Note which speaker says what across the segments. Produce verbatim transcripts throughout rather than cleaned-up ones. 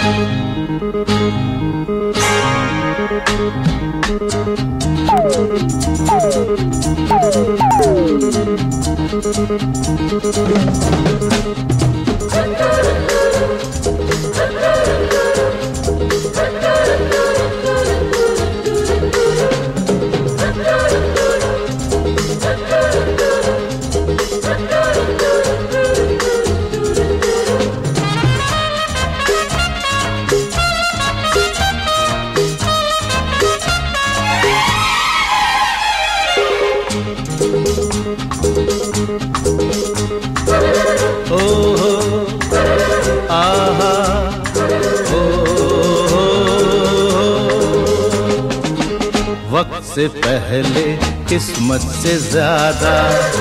Speaker 1: वक्त से पहले किस्मत से ज्यादा,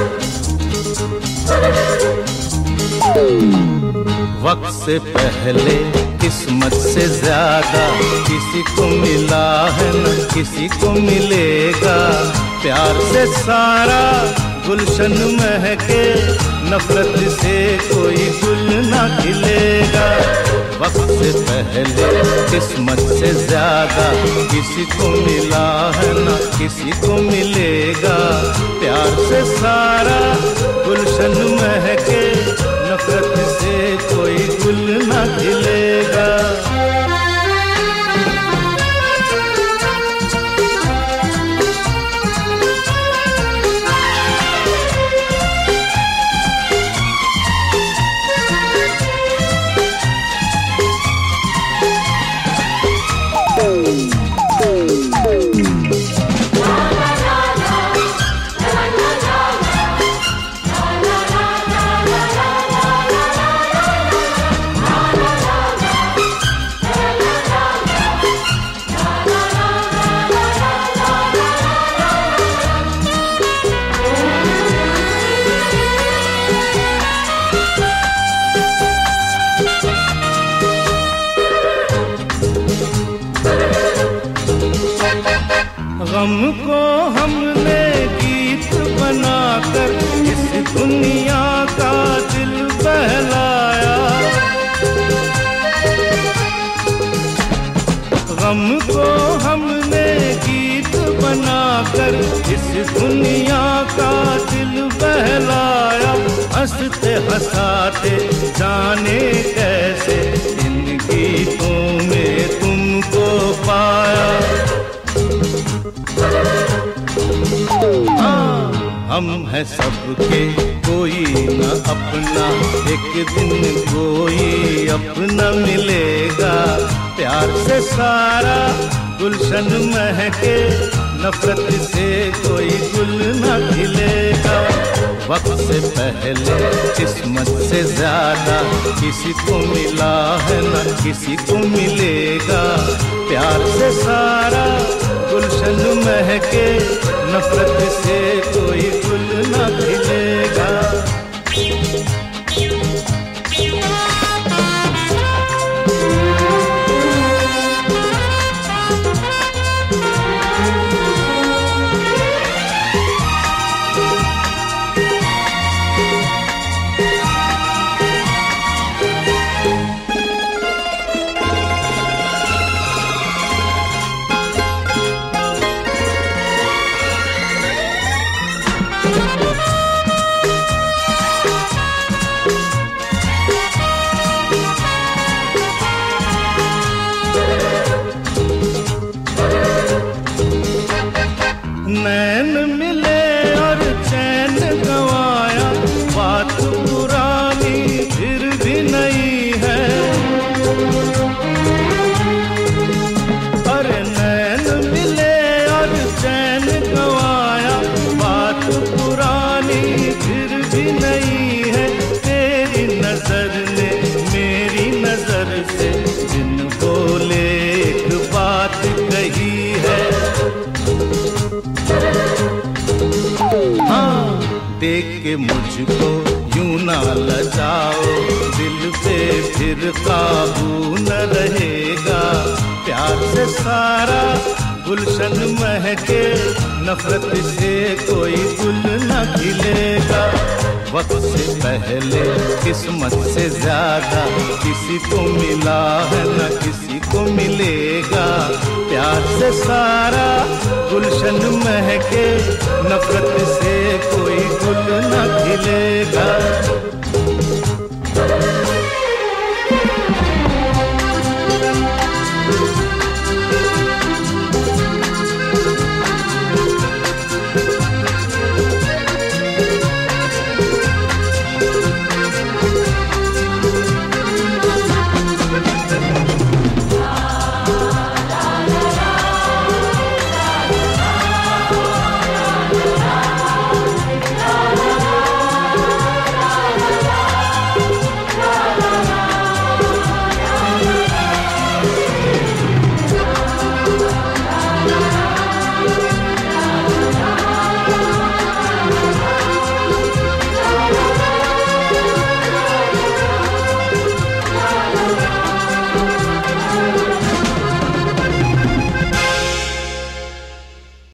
Speaker 1: वक्त से पहले किस्मत से ज्यादा किसी को मिला है न किसी को मिलेगा। प्यार से सारा गुलशन महके, नफरत से कोई गुल ना खिलेगा। वक्त से पहले किस्मत से ज्यादा किसी को मिला है ना किसी को मिलेगा। प्यार से सारा गुलशन महके, नफरत से कोई गुल ना खिलेगा। गम को हमने गीत बनाकर इस दुनिया का दिल बहलाया। गम को हमने गीत बनाकर इस दुनिया का दिल बहलाया। हंसते हंसाते जाने कैसे इन गीतों में तुमको पाया। हम हैं सबके कोई न अपना, एक दिन कोई अपना मिलेगा। प्यार से सारा गुलशन महके, नफरत से कोई गुल न खिलेगा। वक्त से पहले किस्मत से ज्यादा किसी को मिला है न किसी को मिलेगा। प्यार से सारा गुलशन महके, नफरत से कोई गुल न खिलेगा। नैन मिले और चैन गंवाया, बात पुरानी फिर भी नई है। अरे नैन मिले और चैन गंवाया, बात पुरानी फिर भी नई है। तेरी नजर ने मेरी नजर से बिन बोले एक बात कही है। देख के मुझको यूं ना लजाओ, दिल पे फिर काबू न रहेगा। प्यार से सारा गुलशन महके, नफरत से कोई गुल न खिलेगा। वक्त से पहले किस्मत से ज्यादा किसी को मिला है न किसी को मिलेगा। प्यार से सारा गुलशन महके, नफरत से कोई गुल न खिलेगा।